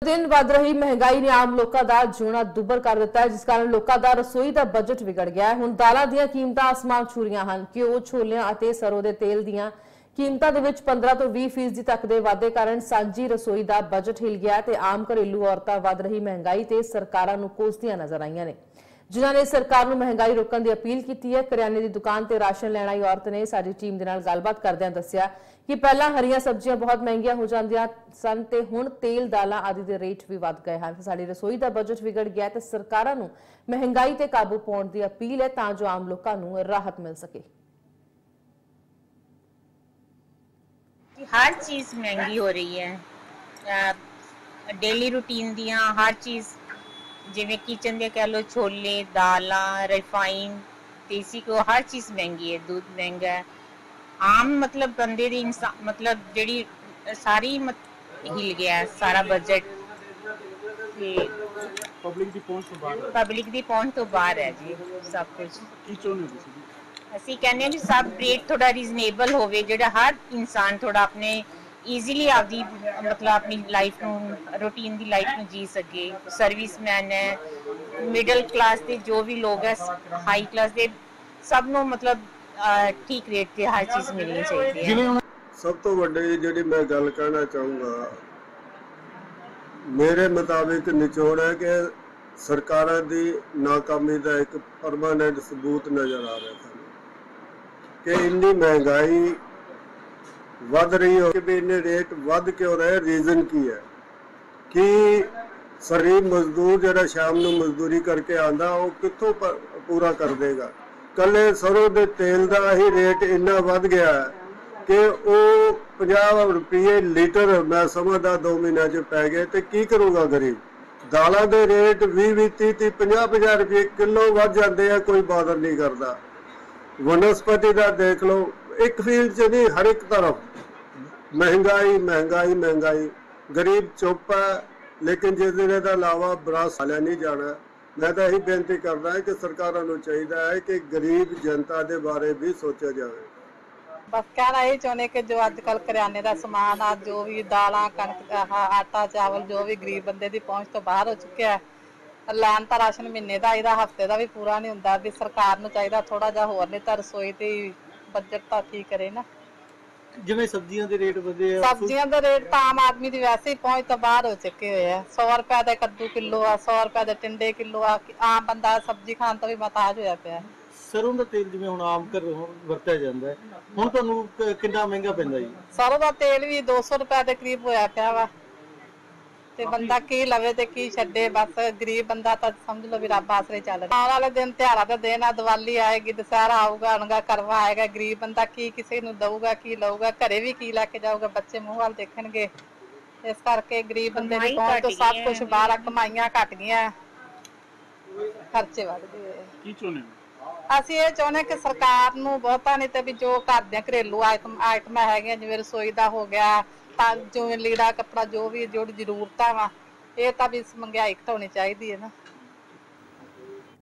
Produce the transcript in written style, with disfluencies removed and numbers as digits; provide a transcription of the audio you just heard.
दिन वध रही महंगाई ने आम लोगों का जीना दुभर कर दिता है, जिस कारण लोगों का रसोई का बजट बिगड़ गया है। हुण दालां दीयां कीमतां आसमान छू रहीआं हन। घिओ, छोलियां अते सरों दे तेल दीयां कीमतां दे विच 15 ਤੋਂ 20% तक दे वाधे कारण सांझी रसोई का बजट हिल गया ते आम घरेलू औरतां वध रही महंगाई ते सरकारां नूं कोसदियां नजर आईयां ने, जिन्हां ने सरकार नूं महंगाई रोकण दी अपील कीती है। करियाने की दुकान ते राशन लैण आई औरत ने साडी टीम दे नाल गलबात करदिआं दस्सिआ कि पहला हरियां सब्जियां बहुत महंगियां हो जांदियां सन ते हुण तेल, दालां आदि दे रेट भी वध गए हैं। साडी रसोई का बजट बिगड़ गया ते सरकारां नूं महंगाई ते काबू पाउण दी अपील है तां जो आम लोकां नूं राहत मिल सके। हर चीज़ महंगी हो रही है। डेली रूटीन दियां हर चीज़ जिवें किचन दे कह लो, छोले, दालां, रिफाइन, देसी को हर चीज़ महंगी है। दूध महंगा है। आम मतलब बंदे दी इंसान मतलब जेड़ी सारी हिल गया है सारा बजट। पब्लिक दी पहुंच तो बाहर है जी सब कुछ। ਅਸੀਂ ਕਹਿੰਦੇ ਹਾਂ ਵੀ ਸਭ ਰੇਟ ਥੋੜਾ ਰੀਜ਼ਨੇਬਲ ਹੋਵੇ, ਜਿਹੜਾ ਹਰ ਇਨਸਾਨ ਥੋੜਾ ਆਪਣੇ ਈਜ਼ੀਲੀ ਆਪਦੀ ਮਤਲਬ ਆਪਣੀ ਲਾਈਫ ਨੂੰ ਰੂਟੀਨ ਦੀ ਲਾਈਫ ਨੂੰ ਜੀ ਸਕੇ। ਸਰਵਿਸਮੈਨ ਹੈ, ਮਿਡਲ ਕਲਾਸ ਦੇ ਜੋ ਵੀ ਲੋਕ ਹੈ, ਹਾਈ ਕਲਾਸ ਦੇ, ਸਭ ਨੂੰ ਮਤਲਬ ਠੀਕ ਰੇਟ ਤੇ ਹਰ ਚੀਜ਼ ਮਿਲਣੀ ਚਾਹੀਦੀ ਹੈ। ਸਭ ਤੋਂ ਵੱਡੀ ਜਿਹੜੀ ਮੈਂ ਗੱਲ ਕਹਿਣਾ ਚਾਹੂੰਗਾ, ਮੇਰੇ ਮੁਤਾਬਿਕ ਨਿਚੋੜ ਹੈ ਕਿ ਸਰਕਾਰਾਂ ਦੀ ਨਾਕਾਮੀ ਦਾ ਇੱਕ ਪਰਮਾਨੈਂਟ ਸਬੂਤ ਨਜ਼ਰ ਆ ਰਿਹਾ ਹੈ कि इन्नी महंगाई वध रही हो कि इन्ने रेट वध क्यों रहे, रीजन की है कि गरीब मजदूर जो शाम को मजदूरी करके आंदा वो कितों पूरा कर देगा। कल सरों के तेल का ही रेट इन्ना वध गया है कि वो 50 रुपये लीटर मैं समझदा 2 महीनों च पै गए तो की करूँगा गरीब। दालों के रेट 20-20, 30-30, 50-50 रुपये किलो वध जाते हैं, कोई बादल नहीं करता। वनस्पति का देख लो, एक फील्ड च नहीं हर एक तरफ महंगाई महंगाई महंगाई। गरीब चुप है, लेकिन जिस दिन का अलावा बुरा सालिया नहीं जाना। मैं तो यही बेनती करना है कि सरकारों को चाहिए है कि गरीब जनता के बारे भी सोचा जाए। बस कहना यही चाहते कि जो अजकल करियाने का समान आ, जो भी दालां, कणक, आटा, चावल जो भी गरीब बंदे की पहुंच तो बाहर हो चुके हैं। लैन तो राशन महीने का ਇਹਦਾ हफ्ते का भी पूरा नहीं होंदा। भी सरकार ਨੂੰ ਚਾਹੀਦਾ ਥੋੜਾ ਜਿਹਾ ਹੋਰ ਨਹੀਂ ਤਾਂ ਰਸੋਈ ਤੇ ਬਜਟ ਤਾਂ ਠੀਕ ਕਰੇ ਨਾ। ਜਿਵੇਂ ਸਬਜ਼ੀਆਂ ਦੇ ਰੇਟ ਵਧੇ ਆ, ਸਬਜ਼ੀਆਂ ਦੇ ਰੇਟ ਤਾਂ ਆਮ ਆਦਮੀ ਦੀ ਵੈਸੇ ਹੀ ਪਹੁੰਚ ਤੋਂ ਬਾਹਰ ਹੋ ਚੁੱਕੇ ਹੋਏ ਆ। 100 ਰੁਪਏ ਦਾ ਕੱਦੂ ਕਿਲੋ ਆ, 100 ਰੁਪਏ ਦੇ ਟਿੰਡੇ ਕਿਲੋ ਆ। ਆਮ ਬੰਦਾ ਸਬਜ਼ੀ ਖਾਣ ਤੋਂ ਵੀ ਮਹਤਾਜ ਹੋਇਆ ਪਿਆ। ਸਰੋਂ ਦਾ ਤੇਲ ਜਿਵੇਂ ਹੁਣ ਆਮ ਘਰ ਵਰਤਿਆ ਜਾਂਦਾ ਹੈ, ਹੁਣ ਤੁਹਾਨੂੰ ਕਿੰਨਾ ਮਹਿੰਗਾ ਪੈਂਦਾ ਜੀ? ਸਰੋਂ ਦਾ ਤੇਲ ਵੀ 200 ਰੁਪਏ ਦੇ ਕਰੀਬ ਹੋਇਆ ਪਿਆ ਵਾ ਤੇ ਬੰਦਾ ਕੀ ਲਵੇ ਤੇ ਕੀ ਛੱਡੇ। ਬਸ ਗਰੀਬ ਬੰਦਾ ਤਾਂ ਸਮਝ ਲਓ ਵੀ ਰੱਬ ਆਸਰੇ ਚੱਲ ਰਿਹਾ। ਆਉਣ ਵਾਲੇ ਦਿਨ ਤਿਉਹਾਰਾਂ ਦਾ ਦਿਨ ਆ, ਦੀਵਾਲੀ ਆਏਗੀ, ਦੁਸਹਿਰਾ ਆਊਗਾ, ਅਣਗਾ ਕਰਵਾ ਆਏਗਾ। ਗਰੀਬ ਬੰਦਾ ਕੀ ਕਿਸੇ ਨੂੰ ਦਊਗਾ, ਕੀ ਲਊਗਾ, ਘਰੇ ਵੀ ਕੀ ਲੈ ਕੇ ਜਾਊਗਾ, ਬੱਚੇ ਮੂੰਹ ਵੱਲ ਦੇਖਣਗੇ। ਇਸ ਕਰਕੇ ਗਰੀਬ ਬੰਦੇ ਦੀ ਪਹੁੰਚ ਤੋਂ ਸਭ ਕੁਝ ਬਾਹਰ ਆ। ਕਮਾਈਆਂ ਘਟ ਗਈਆਂ, ਖਰਚੇ ਵੱਧ ਗਏ। ਕੀ ਚਾਹੁੰਦੇ ਅਸੀਂ ਇਹ ਚਾਹੁੰਦੇ ਕਿ ਸਰਕਾਰ ਨੂੰ ਬਹੁਤਾ ਨਹੀਂ ਤੇ ਵੀ ਜੋ ਘਰ ਦੀਆਂ ਘਰੇਲੂ ਆਈਟਮਾਂ ਹੈਗੀਆਂ, ਜਿਵੇਂ ਰਸੋਈ ਦਾ ਹੋ ਗਿਆ, ਤਾਂ ਜਿਵੇਂ ਲੀੜਾ ਕੱਪੜਾ, ਜੋ ਵੀ ਜਿਹੜੀ ਜ਼ਰੂਰਤਾਂ ਵਾ, ਇਹ ਤਾਂ ਵੀ महंगाई घटानी चाहिए है ना।